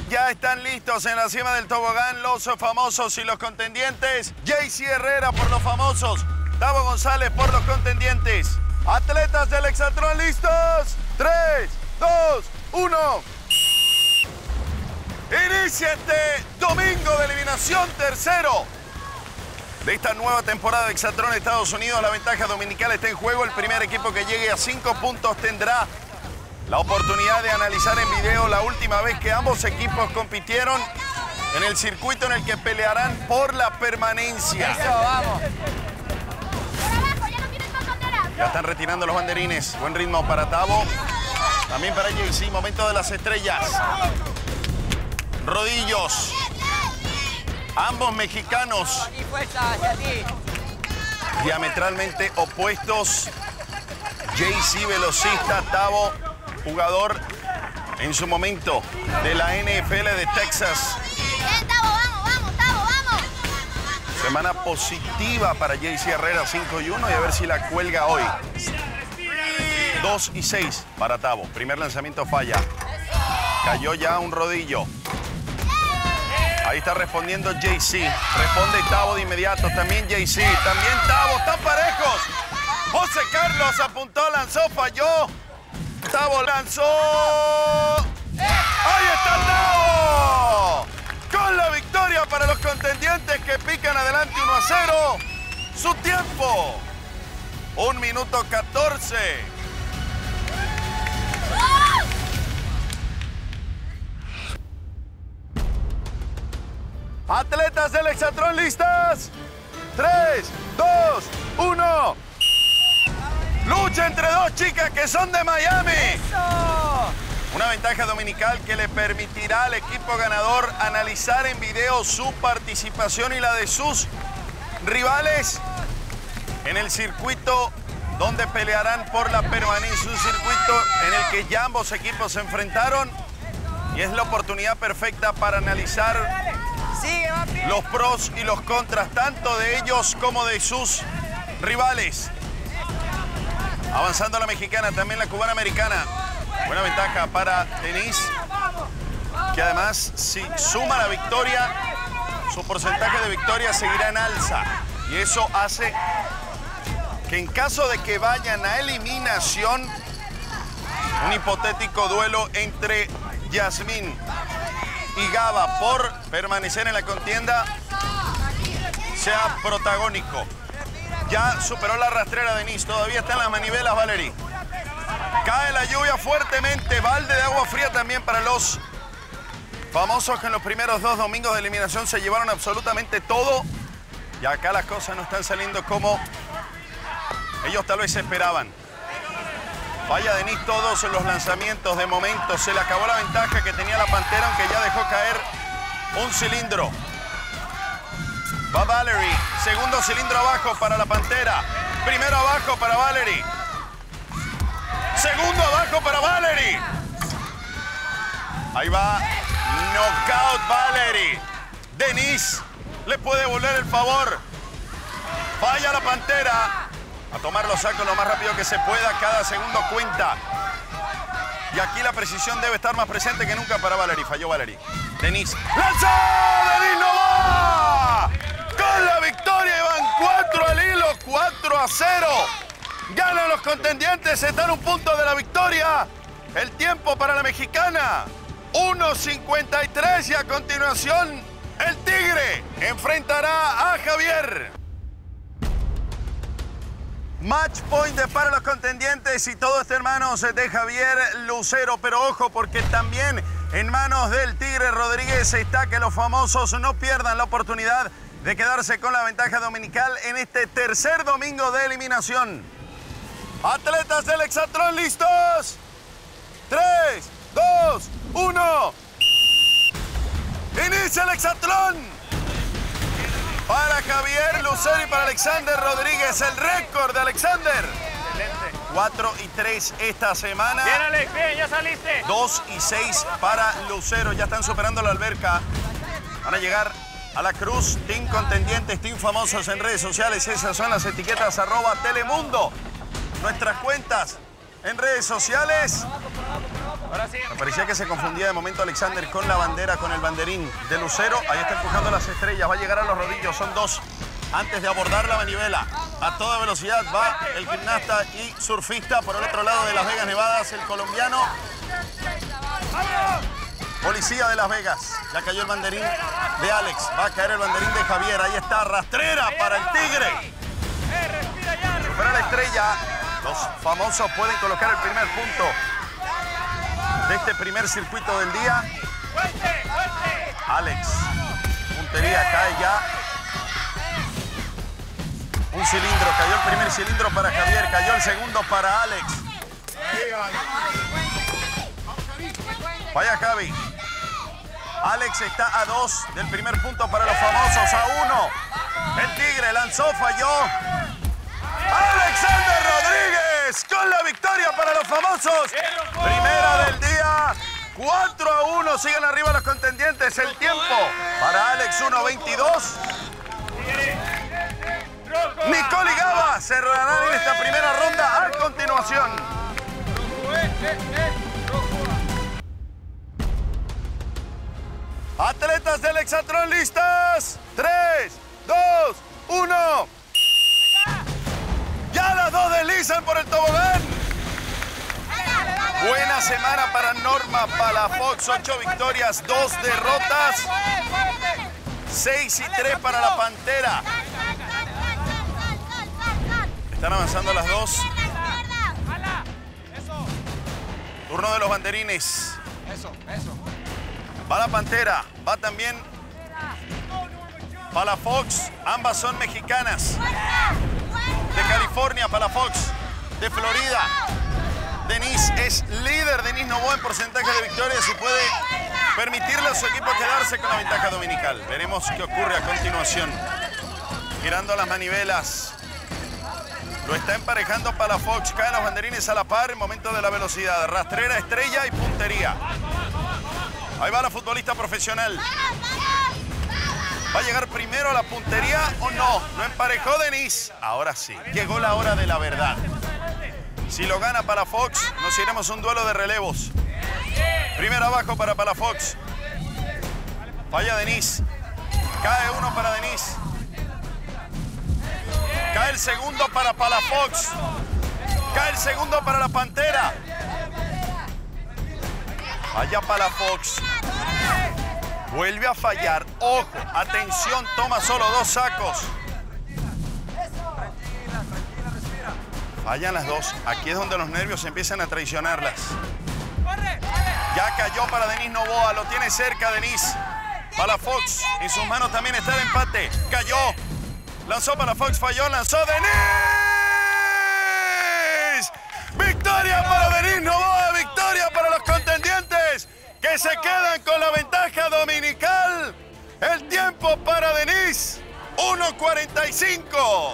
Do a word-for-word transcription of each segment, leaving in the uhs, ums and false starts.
ya están listos en la cima del tobogán los famosos y los contendientes. J C Herrera por los famosos, Tavo González por los contendientes. Atletas del Exatlón, ¿listos? tres, dos, uno. Inicia este domingo de eliminación tercero de esta nueva temporada de Exatlón Estados Unidos. La ventaja dominical está en juego. El primer equipo que llegue a cinco puntos tendrá la oportunidad de analizar en video la última vez que ambos equipos compitieron en el circuito en el que pelearán por la permanencia. Eso, vamos. Ya están retirando los banderines. Buen ritmo para Tavo. También para J C. Momento de las estrellas. Rodillos. Ambos mexicanos. Diametralmente opuestos. J C, velocista. Tavo, jugador en su momento de la N F L de Texas. Bien, Tavo, vamos, vamos, Tavo, vamos. Semana positiva para J C Herrera, cinco y uno, y a ver si la cuelga hoy. dos y seis para Tavo. Primer lanzamiento falla. Cayó ya un rodillo. Ahí está respondiendo J C. Responde Tavo de inmediato. También J C. También Tavo. Están parejos. José Carlos apuntó, lanzó, falló. Tavo lanzó. ¡Ahí está Tavo! Con la victoria para los contendientes que pican adelante uno a cero. Su tiempo. un minuto catorce. Atletas del Exatlón, ¿listas? tres, dos, uno. Lucha entre dos chicas que son de Miami. ¡Eso! Una ventaja dominical que le permitirá al equipo ganador analizar en video su participación y la de sus rivales en el circuito donde pelearán por la permanencia. Un circuito en el que ya ambos equipos se enfrentaron y es la oportunidad perfecta para analizar Sigue, papi. los pros y los contras, tanto de ellos como de sus rivales. Avanzando la mexicana, también la cubana americana. Buena ventaja para Denise, que además, si suma la victoria, su porcentaje de victoria seguirá en alza. Y eso hace que en caso de que vayan a eliminación, un hipotético duelo entre Yasmín y Gaba por permanecer en la contienda sea protagónico. Ya superó la rastrera Denise, todavía está en las manivelas Valerie. Cae la lluvia fuertemente, balde de agua fría también para los famosos que en los primeros dos domingos de eliminación se llevaron absolutamente todo. Y acá las cosas no están saliendo como ellos tal vez esperaban. Vaya Denise todos los lanzamientos de momento. Se le acabó la ventaja que tenía la Pantera, aunque ya dejó caer un cilindro. Va Valerie. Segundo cilindro abajo para la Pantera. Primero abajo para Valerie. Segundo abajo para Valerie. Ahí va. Knockout Valerie. Denise le puede volver el favor. Falla la Pantera. A tomar los sacos lo más rápido que se pueda. Cada segundo cuenta. Y aquí la precisión debe estar más presente que nunca para Valerie. Falló Valerie. Denise. ¡Lanzó! ¡Denise no va! Con la victoria y van cuatro al hilo. cuatro a cero. Ganan los contendientes. Están un punto de la victoria. El tiempo para la mexicana. uno cincuenta y tres. Y a continuación, el Tigre enfrentará a Javier. Match point para los contendientes y todo está en manos de Javier Lucero. Pero ojo, porque también en manos del Tigre Rodríguez está que los famosos no pierdan la oportunidad de quedarse con la ventaja dominical en este tercer domingo de eliminación. Atletas del Exatlón, ¿listos? tres, dos, uno. Inicia el Exatlón. Para Javier Lucero y para Alexander Rodríguez, el récord de Alexander. Excelente. cuatro y tres esta semana. Bien, Alex, bien, ya saliste. dos y seis para Lucero. Ya están superando la alberca. Van a llegar a la cruz. Team Contendientes, Team Famosos en redes sociales. Esas son las etiquetas arroba Telemundo. Nuestras cuentas en redes sociales. Ahora sí. Me parecía que se confundía de momento Alexander con la bandera, con el banderín de Lucero. Ahí está empujando las estrellas. Va a llegar a los rodillos. Son dos. Antes de abordar la manivela, a toda velocidad va el gimnasta y surfista. Por el otro lado de Las Vegas, Nevadas, el colombiano. Policía de Las Vegas. Ya cayó el banderín de Alex. Va a caer el banderín de Javier. Ahí está, rastrera para el Tigre. Supera la estrella. Los famosos pueden colocar el primer punto de este primer circuito del día. Alex. Puntería cae ya. Un cilindro. Cayó el primer cilindro para Javier. Cayó el segundo para Alex. Vaya Javi. Alex está a dos del primer punto para los famosos. A uno. El Tigre lanzó, falló. Alexander Rodríguez con la victoria para los famosos. Primera del día. cuatro a uno. Siguen arriba los contendientes. El tiempo para Alex uno veintidós. Nicole y Gaba cerrarán en esta primera ronda a continuación. Atletas del Hexatlón, ¿listas? tres, dos, uno. Ya las dos deslizan por el tobogán. Buena semana para Norma Palafox. ocho victorias, dos derrotas. seis y tres para la Pantera. Están avanzando las dos. Turno de los banderines. Eso, eso. Va la Pantera, va también Palafox. Ambas son mexicanas. De California, Palafox. De Florida. Denise es líder. Denise Novoa en porcentaje de victorias y puede permitirle a su equipo quedarse con la ventaja dominical. Veremos qué ocurre a continuación. Girando las manivelas. Lo está emparejando Palafox. Caen los banderines a la par en momento de la velocidad. Rastrera, estrella y puntería. Ahí va la futbolista profesional. ¿Va a llegar primero a la puntería o no? Lo emparejó Denise. Ahora sí, llegó la hora de la verdad. Si lo gana Palafox, nos iremos a un duelo de relevos. Primero abajo para Palafox. Falla Denise. Cae uno para Denise. Cae el segundo para Palafox. Cae el segundo para la Pantera. Falla Palafox. Vuelve a fallar. Ojo, atención, toma solo dos sacos. Fallan las dos. Aquí es donde los nervios empiezan a traicionarlas. Ya cayó para Denise Novoa. Lo tiene cerca Denise. Palafox. En sus manos también está el empate. Cayó. Lanzó Palafox, falló, lanzó Denise. Victoria para Denise Novoa. Victoria para los contendientes que se quedan con la ventaja dominical. El tiempo para Denise, uno cuarenta y cinco.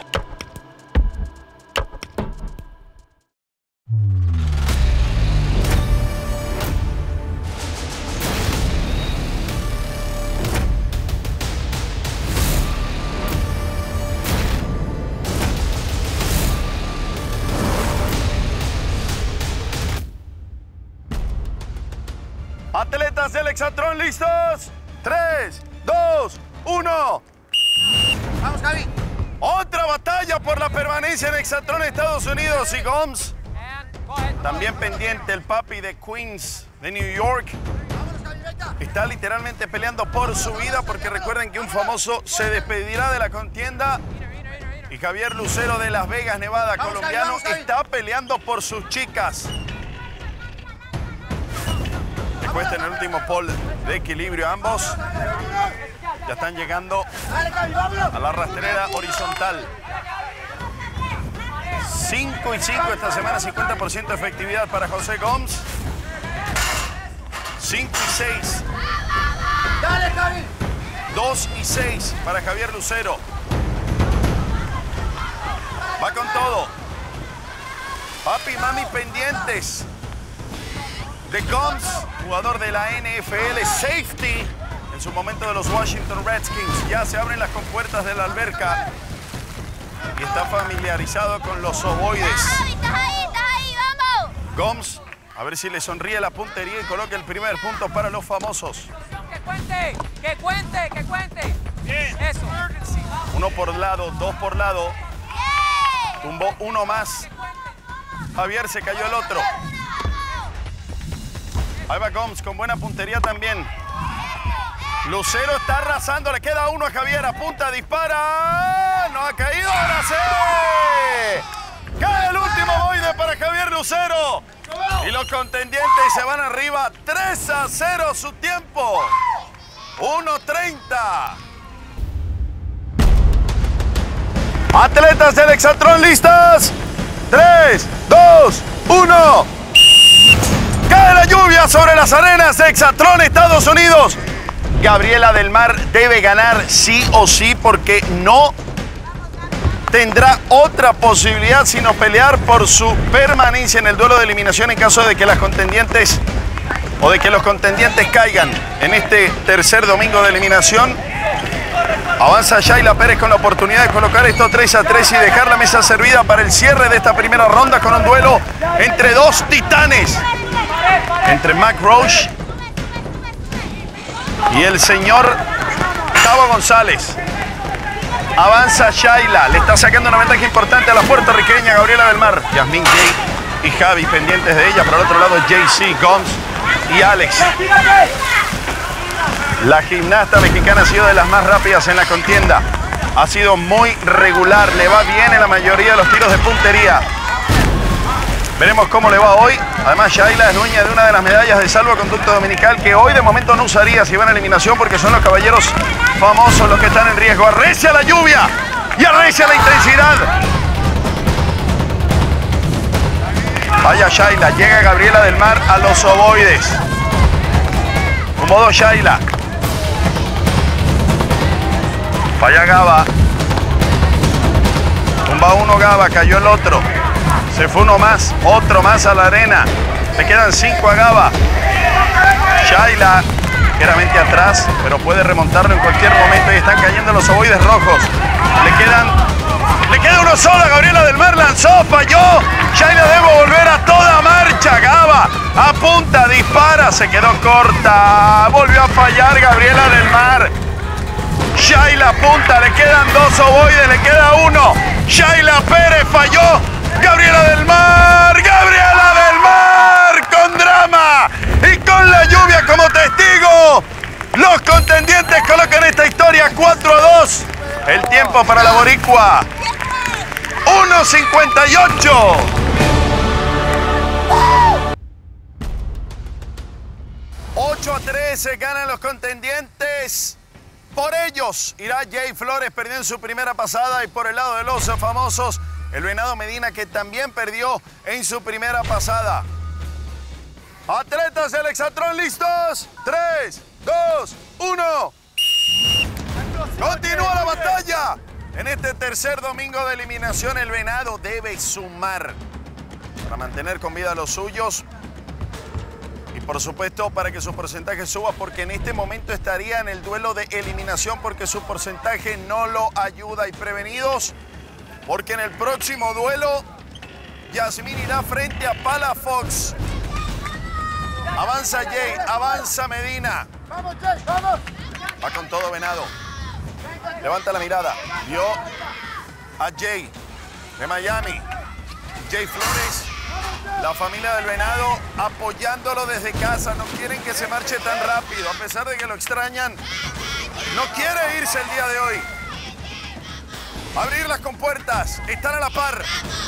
Atletas del Hexatlón, ¿listos? tres, dos, uno. Vamos, Javi. Otra batalla por la permanencia en Hexatlón, Estados Unidos. Y Gomes, también pendiente el papi de Queens, de New York. Está literalmente peleando por su vida porque recuerden que un famoso se despedirá de la contienda. Y Javier Lucero de Las Vegas, Nevada, Vamos, colombiano, Javi, vamos, Javi. está peleando por sus chicas. Después en el último pole de equilibrio ambos. Ya están llegando a la rastrera horizontal. cinco y cinco esta semana, cincuenta por ciento de efectividad para José Gomes. cinco y seis. Dale, Javi. dos y seis para Javier Lucero. Va con todo. Papi y mami pendientes de Gomes, jugador de la N F L, safety en su momento de los Washington Redskins. Ya se abren las compuertas de la alberca y está familiarizado con los ovoides. Javi, estás ahí, estás ahí, vamos. Gomes A ver si le sonríe la puntería y coloca el primer punto para los famosos. ¡Que cuente! ¡Que cuente! ¡Que cuente! Bien. Eso. Uno por lado, dos por lado. Tumbó uno más. Javier, se cayó el otro. Ahí va Gomes con buena puntería también. Lucero está arrasando, le queda uno a Javier, apunta, dispara. No ha caído, ahora sí. Cae el último boide para Javier Lucero. Y los contendientes se van arriba, tres a cero su tiempo. uno treinta. Atletas del Exatlón, ¿listas? tres, dos, uno. Cae la lluvia sobre las arenas de Exatlón, Estados Unidos. Gabriela del Mar debe ganar sí o sí porque no tendrá otra posibilidad sino pelear por su permanencia en el duelo de eliminación en caso de que las contendientes o de que los contendientes caigan en este tercer domingo de eliminación. Avanza Shayla Pérez con la oportunidad de colocar esto tres a tres y dejar la mesa servida para el cierre de esta primera ronda con un duelo entre dos titanes, entre Mac Roach y el señor Tavo González. Avanza Shayla, le está sacando una ventaja importante a la puertorriqueña Gabriela del Mar. Yasmín, Jay y Javi pendientes de ella. Por el otro lado, J C, Gomes y Alex. La gimnasta mexicana ha sido de las más rápidas en la contienda. Ha sido muy regular, le va bien en la mayoría de los tiros de puntería. Veremos cómo le va hoy. Además, Shayla es dueña de una de las medallas de salvoconducto dominical que hoy de momento no usaría si van a eliminación porque son los caballeros famosos los que están en riesgo. Arrecia la lluvia y arrecia la intensidad. Vaya Shayla, llega Gabriela del Mar a los ovoides. Como dos Shayla. Vaya Gaba. Tumba uno Gaba, cayó el otro. Se fue uno más, otro más a la arena. Le quedan cinco a Gaba. Shayla, ligeramente atrás, pero puede remontarlo en cualquier momento y están cayendo los ovoides rojos. Le quedan, le queda uno solo. Gabriela del Mar lanzó, falló. Shayla debe volver a toda marcha. Gaba apunta, dispara, se quedó corta. Volvió a fallar Gabriela del Mar. Shayla apunta, le quedan dos ovoides, le queda uno. Shayla Pérez falló. Gabriela del Mar, Gabriela del Mar con drama y con la lluvia como testigo. Los contendientes colocan esta historia cuatro a dos. El tiempo para la boricua, uno cincuenta y ocho. ocho a tres ganan los contendientes. Por ellos irá Jay Flores, perdió en su primera pasada, y por el lado de los famosos, el Venado Medina, que también perdió en su primera pasada. Atletas del Exatlón, ¿listos? tres, dos, uno. Continúa la batalla. En este tercer domingo de eliminación, el Venado debe sumar para mantener con vida a los suyos. Y por supuesto, para que su porcentaje suba, porque en este momento estaría en el duelo de eliminación, porque su porcentaje no lo ayuda. Y prevenidos, porque en el próximo duelo, Yasmín irá frente a Palafox. Avanza Jay, avanza Medina. ¡Vamos, Jay, vamos! Va con todo Venado. Levanta la mirada. Vio a Jay de Miami. Jay Flores, la familia del Venado, apoyándolo desde casa. No quieren que se marche tan rápido. A pesar de que lo extrañan, no quiere irse el día de hoy. Abrir las compuertas, están a la par.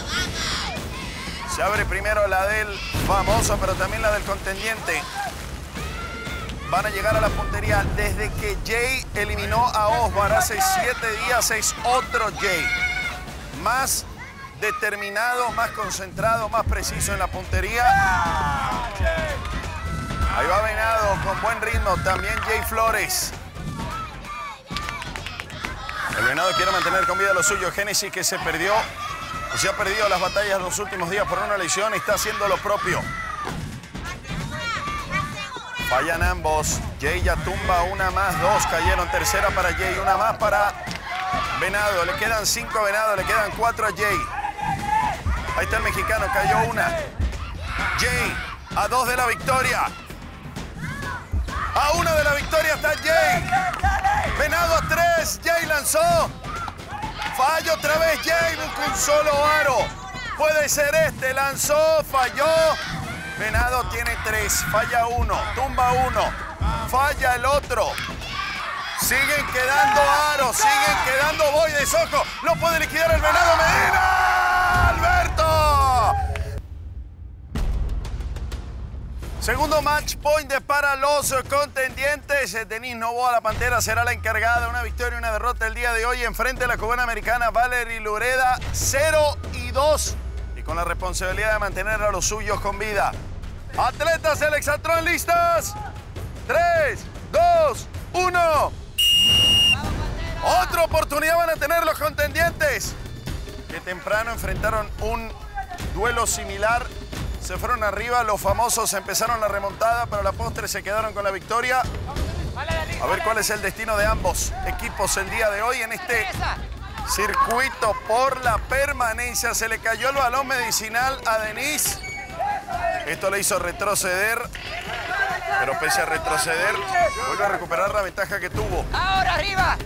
Se abre primero la del famoso, pero también la del contendiente. Van a llegar a la puntería. Desde que Jay eliminó a Osmar hace siete días, es otro Jay. Más determinado, más concentrado, más preciso en la puntería. Ahí va Venado con buen ritmo. También Jay Flores. El Venado quiere mantener con vida lo suyo. Génesis, que se perdió, o se ha perdido las batallas los últimos días por una lesión, está haciendo lo propio. Fallan ambos. Jay ya tumba una más, dos cayeron. Tercera para Jay, una más para Venado. Le quedan cinco a Venado, le quedan cuatro a Jay. Ahí está el mexicano, cayó una. Jay A dos de la victoria. A una de la victoria está Jay. Venado a tres. Jay lanzó. Falló otra vez Jay. Busca un solo aro. Puede ser este. Lanzó. Falló. Venado tiene tres. Falla uno. Tumba uno. Falla el otro. Siguen quedando aros. Siguen quedando boides. Ojo. Lo puede liquidar el Venado Medina. Alberto. Segundo match point para los contendientes. Denise Novoa, la Pantera, será la encargada. Una victoria y una derrota el día de hoy. Enfrente a la cubana americana Valerie Lureda, cero y dos. Y con la responsabilidad de mantener a los suyos con vida. Atletas del Exatron, ¿listas? tres, dos, uno. Otra oportunidad van a tener los contendientes, que temprano enfrentaron un duelo similar. Se fueron arriba, los famosos empezaron la remontada, pero a la postre se quedaron con la victoria. A ver cuál es el destino de ambos equipos el día de hoy en este circuito por la permanencia. Se le cayó el balón medicinal a Denise. Esto le hizo retroceder, pero pese a retroceder, vuelve a recuperar la ventaja que tuvo. ¡Ahora arriba!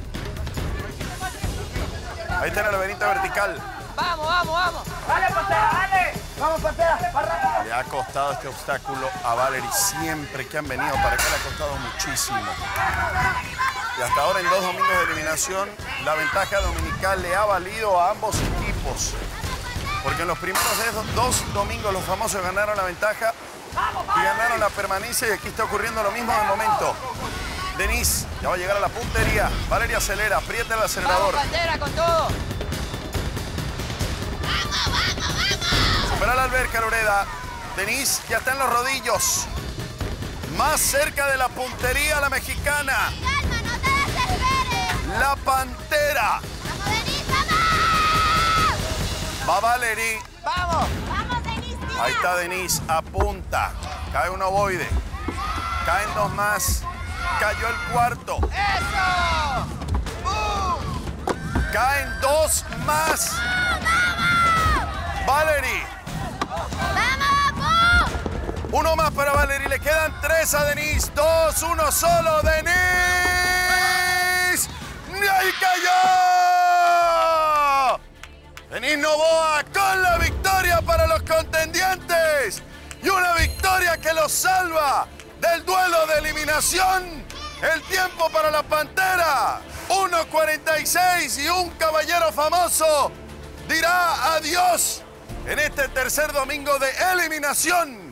Ahí está en el laberinto vertical. ¡Vamos, vamos, vamos! ¡Dale, Pantera, dale! ¡Vamos, Pantera! Le ha costado este obstáculo a Valerie. Siempre que han venido para acá le ha costado muchísimo. Y hasta ahora en dos domingos de eliminación, la ventaja dominical le ha valido a ambos equipos. Porque en los primeros dos domingos los famosos ganaron la ventaja y ganaron la permanencia. Y aquí está ocurriendo lo mismo de momento. Denise ya va a llegar a la puntería. Valerie acelera, aprieta el acelerador. ¡Vamos, Pantera, con todo! Supera la alberca, Lureda. Denise ya está en los rodillos. Más cerca de la puntería la mexicana. Calma, no te desesperes. La Pantera. ¡Vamos, Denise, vamos! Va Valerie. ¡Vamos! ¡Vamos, Denise! Ahí está Denise, apunta. Cae un ovoide. Caen dos más. Cayó el cuarto. ¡Eso! Caen dos más. Valerie. ¡Vamos, vamos! Uno más para Valerie. Le quedan tres a Denise. Dos, uno solo. Denise. ¡Y ahí cayó! Denise Novoa con la victoria para los contendientes. Y una victoria que los salva del duelo de eliminación. El tiempo para la Pantera. uno cuarenta y seis y un caballero famoso dirá adiós en este tercer domingo de eliminación.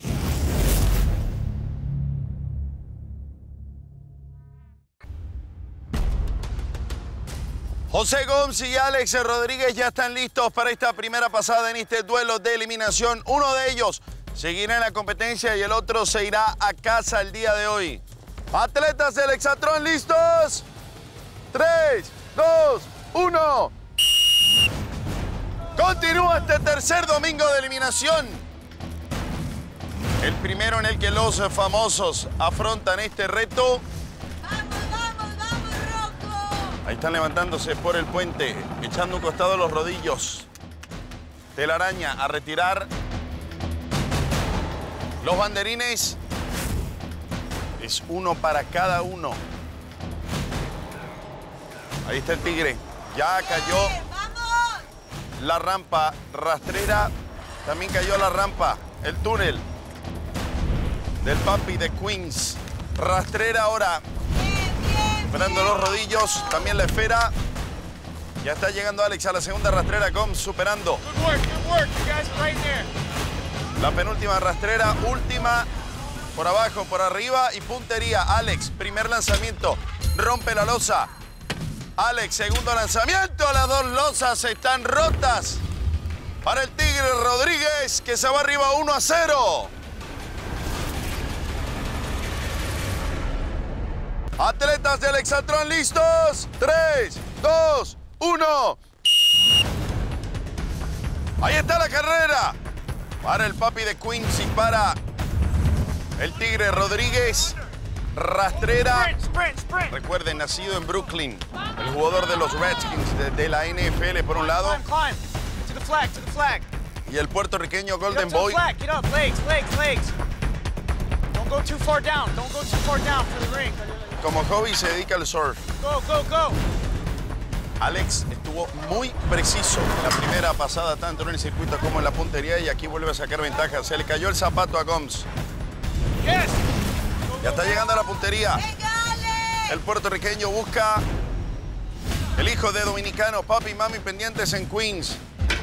José Gómez y Alex Rodríguez ya están listos para esta primera pasada en este duelo de eliminación. Uno de ellos seguirá en la competencia y el otro se irá a casa el día de hoy. Atletas del Exatron, ¿listos? tres, dos, uno. Continúa este tercer domingo de eliminación. El primero en el que los famosos afrontan este reto. ¡Vamos, vamos, vamos, Rocco! Ahí están levantándose por el puente, echando un costado los rodillos. Telaraña a retirar. Los banderines. Es uno para cada uno. Ahí está el tigre. Ya cayó la rampa rastrera. También cayó la rampa, el túnel del papi de Queens. Rastrera ahora. Esperando los rodillos. También la esfera. Ya está llegando Alex a la segunda rastrera. Gomes superando. Good work, good work. You guys are right there. La penúltima rastrera. Última. Por abajo, por arriba y puntería. Alex, primer lanzamiento. Rompe la losa. Alex, segundo lanzamiento. Las dos losas están rotas para el Tigre Rodríguez, que se va arriba uno a cero. Atletas del Exatron, ¿listos? tres, dos, uno. Ahí está la carrera. Para el papi de Queens y para el Tigre Rodríguez. Rastrera. Sprint, sprint, sprint. Recuerden, nacido en Brooklyn. El jugador de los Redskins de, de la N F L por un lado. Climb, climb. To the flag, to the flag. Y el puertuerqueño Get up Golden to the Boy. flag. Get up, legs, legs, legs. go too far down. Don't go too far down for the ring. Como hobby se dedica al surf. Go, go, go. Alex estuvo muy preciso en la primera pasada, tanto en el circuito como en la puntería, y aquí vuelve a sacar ventaja. Se le cayó el zapato a Gomes. Yes. Ya está llegando a la puntería. El puertorriqueño busca el hijo de dominicano, papi y mami pendientes en Queens.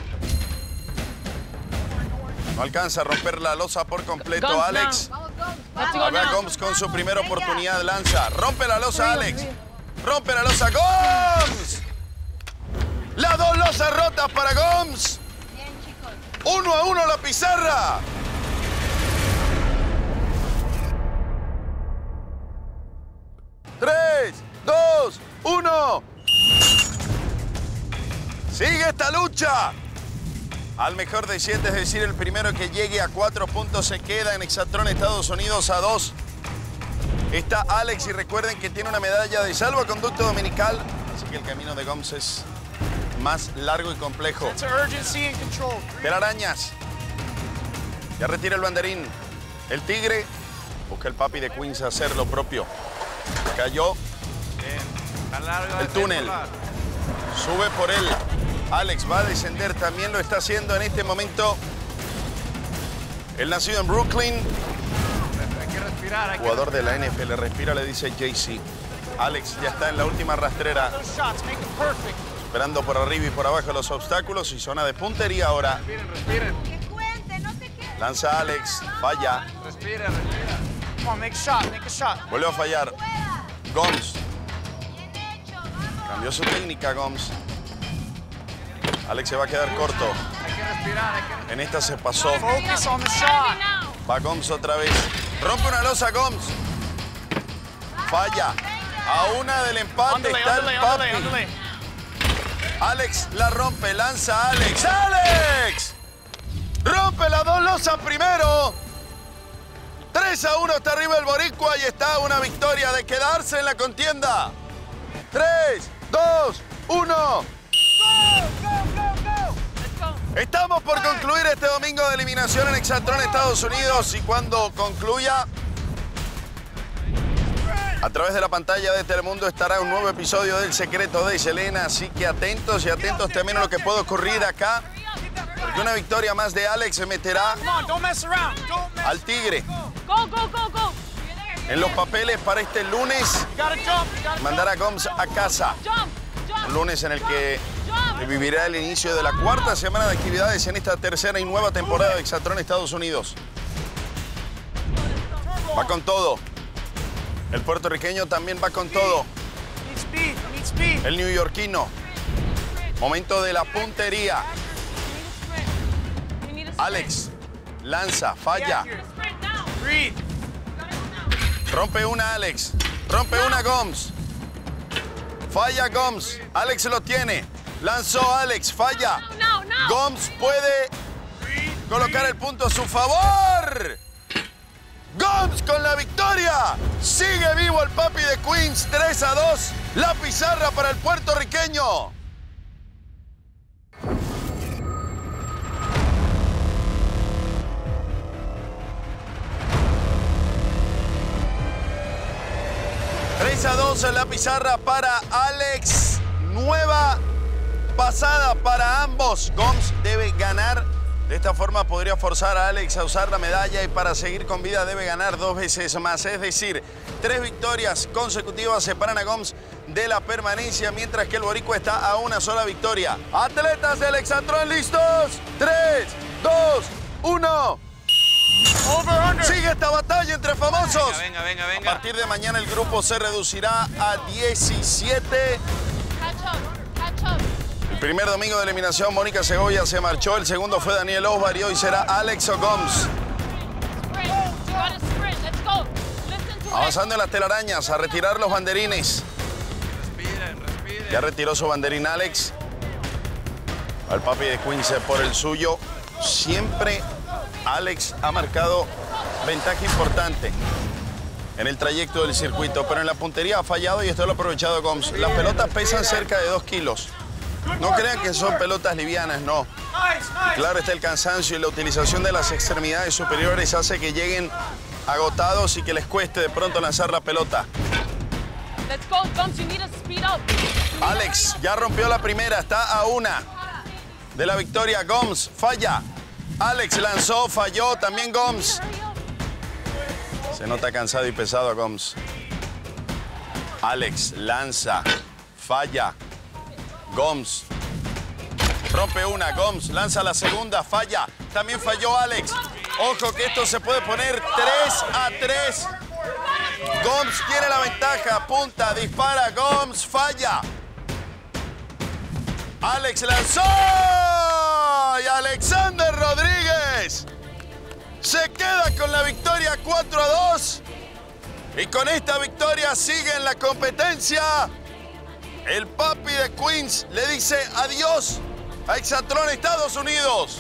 No alcanza a romper la losa por completo, Gomes, Alex. Vamos, Gomes, Let's go A ver a now. Gomes con su primera oportunidad, lanza. Rompe la losa, Alex. Rompe la losa, Gomes. Las dos losas rotas para Gomes. Bien, chicos. Uno a uno la pizarra. Tres, dos, uno. Sigue esta lucha. Al mejor de siete, es decir, el primero que llegue a cuatro puntos se queda en Exatron Estados Unidos. A dos está Alex, y recuerden que tiene una medalla de salvoconducto dominical, así que el camino de Gomes es más largo y complejo. It's urgency and control. Telarañas. Ya retira el banderín. El Tigre busca el papi de Queens hacer lo propio. Cayó el túnel. Sube por él. Alex va a descender, también lo está haciendo en este momento. El nacido en Brooklyn, Hay que respirar. Hay que jugador de la N F L, respira, le dice Jay-Z. Alex ya está en la última rastrera, those shots. Make them perfect. esperando por arriba y por abajo los obstáculos y zona de puntería ahora. Respiren, respiren. Que cuente, no te quedes. Lanza Alex, falla, Respira, respira. Come on, make a shot. Make a shot. vuelve a fallar. Gomes, Bien hecho, vamos. cambió su técnica, Gomes. Alex se va a quedar corto. Hay que respirar. Hay que En esta se pasó. focus on the Heavy shot. now. Va Gomes otra vez. Rompe una losa, Gomes. Falla. A una del empate Underlay, está underlay, el underlay, papi. underlay. Alex la rompe, lanza Alex. ¡Alex! Rompe las dos losas primero. tres a uno está arriba el boricua y está una victoria de quedarse en la contienda. tres, dos, uno. Estamos por concluir este domingo de eliminación en Exatron Estados Unidos, y cuando concluya, a través de la pantalla de Telemundo estará un nuevo episodio del Secreto de Selena, así que atentos y atentos también a lo que puede ocurrir acá, porque una victoria más de Alex se meterá Come on, don't mess around. Don't mess. al Tigre Go, go, go, go. en los papeles para este lunes, You gotta jump. You gotta mandar a Gomes a casa. Jump, jump. Un lunes en el que Jump. vivirá el inicio de la cuarta semana de actividades en esta tercera y nueva temporada de Exatron Estados Unidos. Va con todo. El puertorriqueño también va con todo. Need speed. Need speed. El neoyorquino. Momento de la puntería. We need a sprint. Alex lanza, falla. Sprint now. Breathe. Rompe una Alex. Rompe una Gomes. Falla Gomes. Alex lo tiene. Lanzó Alex, falla. No, no, no. Gomes puede colocar el punto a su favor. Gomes con la victoria. Sigue vivo el papi de Queens. tres a dos. La pizarra para el puertorriqueño. tres a dos en la pizarra para Alex. Nueva pasada para ambos. Gomes debe ganar. De esta forma podría forzar a Alex a usar la medalla, y para seguir con vida debe ganar dos veces más. Es decir, tres victorias consecutivas separan a Gomes de la permanencia, mientras que el boricua está a una sola victoria. Atletas del Exatron, ¿listos? tres, dos, uno. Over, under. Sigue esta batalla entre famosos. Venga, venga, A venga. partir de mañana el grupo se reducirá a diecisiete. Catch up, catch up. El primer domingo de eliminación, Mónica Segovia se marchó. El segundo fue Daniel Osbar y hoy será Alex o Gomes. Sprint. You gotta sprint. Let's go. Listen to it. Avanzando en las telarañas a retirar los banderines. Respiren, respiren. Ya retiró su banderín Alex. Al papi de Queens por el suyo. Siempre Alex ha marcado ventaja importante en el trayecto del circuito, pero en la puntería ha fallado y esto lo ha aprovechado Gomes. Las pelotas pesan cerca de dos kilos. No crean que son pelotas livianas, no. Nice, nice. Claro está el cansancio, y la utilización de las extremidades superiores hace que lleguen agotados y que les cueste de pronto lanzar la pelota. Let's go, Gums. You need to speed up. Alex ya rompió la primera, está a una de la victoria. Gomes falla. Alex lanzó, falló también Gomes. Se nota cansado y pesado a Gomes. Alex lanza, falla. Gomes rompe una, Gomes lanza la segunda, falla. También falló Alex. Ojo que esto se puede poner tres a tres. Gomes tiene la ventaja, apunta, dispara, Gomes falla. Alex lanzó y Alexander Rodríguez se queda con la victoria cuatro a dos. Y con esta victoria sigue en la competencia. El papi de Queens le dice adiós a Exatlón Estados Unidos.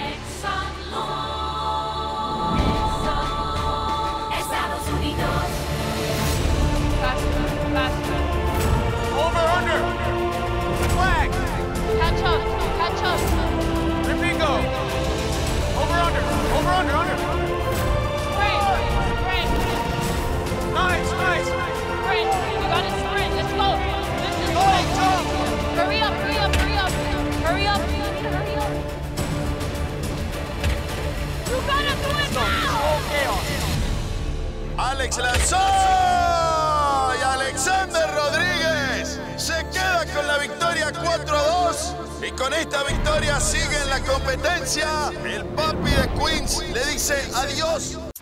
Estados Unidos. Faster, faster. Over, under. Flag. Catch up, catch up. Here we go. Over, under. Over, under, under. Sprint, sprint, Nice, nice. sprint. You gotta sprint. Let's go. This is Go, sprint. jump. Hurry up, hurry up, hurry up. Hurry up. You need to hurry up. You gotta do it now. Alex lanzó y Alexander Rodríguez se queda con la victoria cuatro a dos. Y con esta victoria sigue en la competencia. El papi de Queens le dice adiós.